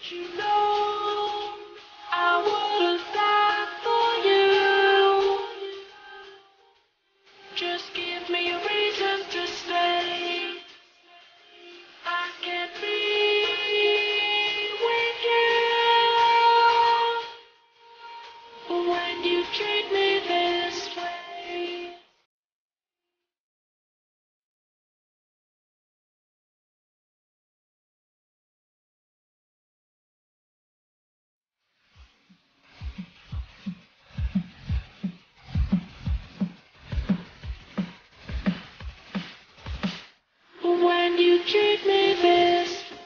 You know I would have died for you. Just give me a reason to stay. I can't be with you when you treat me this way. When you treat me this way.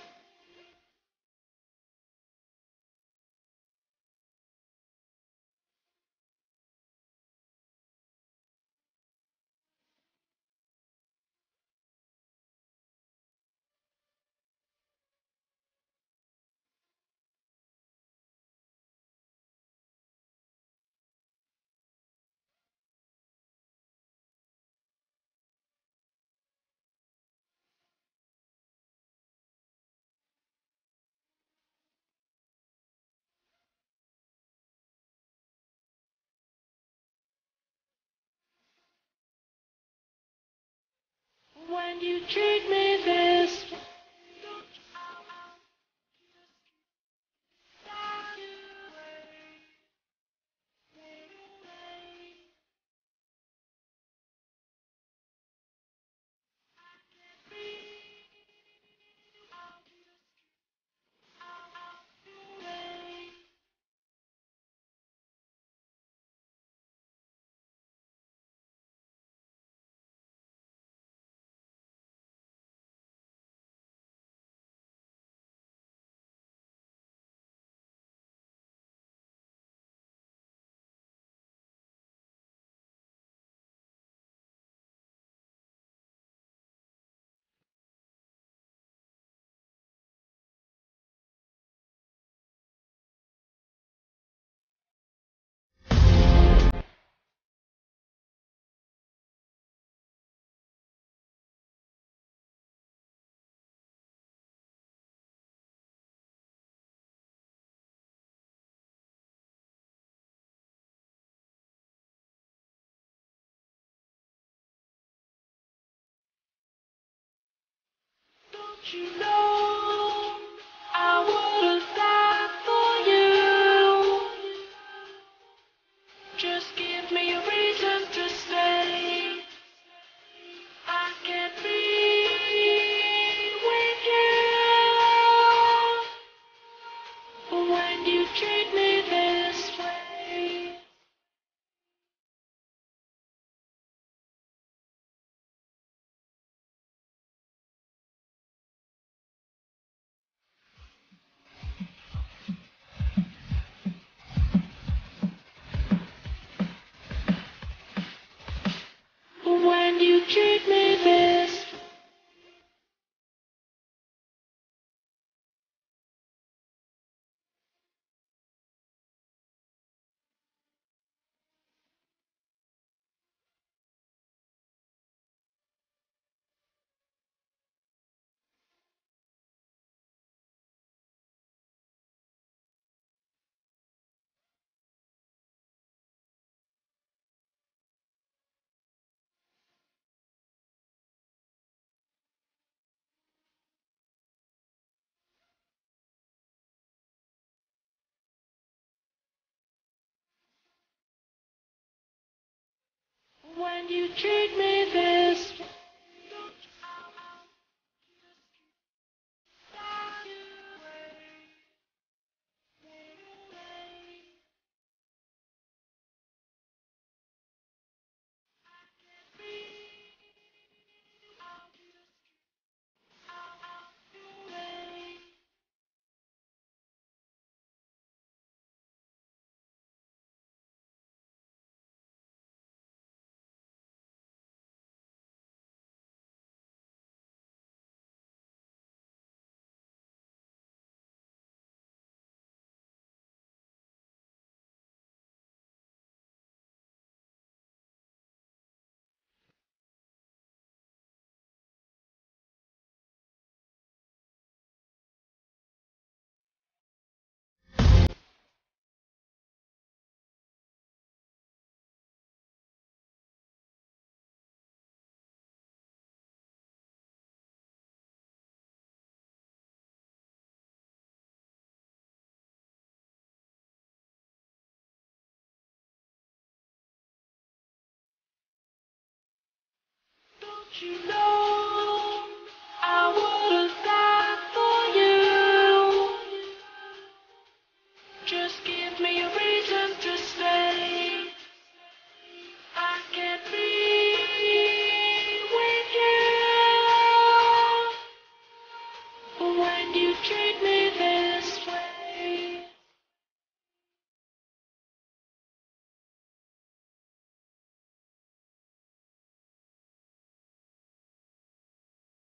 When you treat me this way. Don't you know I would have died for you? Just give me a reason to stay. I can't be with you when you treat me this way. When you treat me this way. When you treat me this way. You know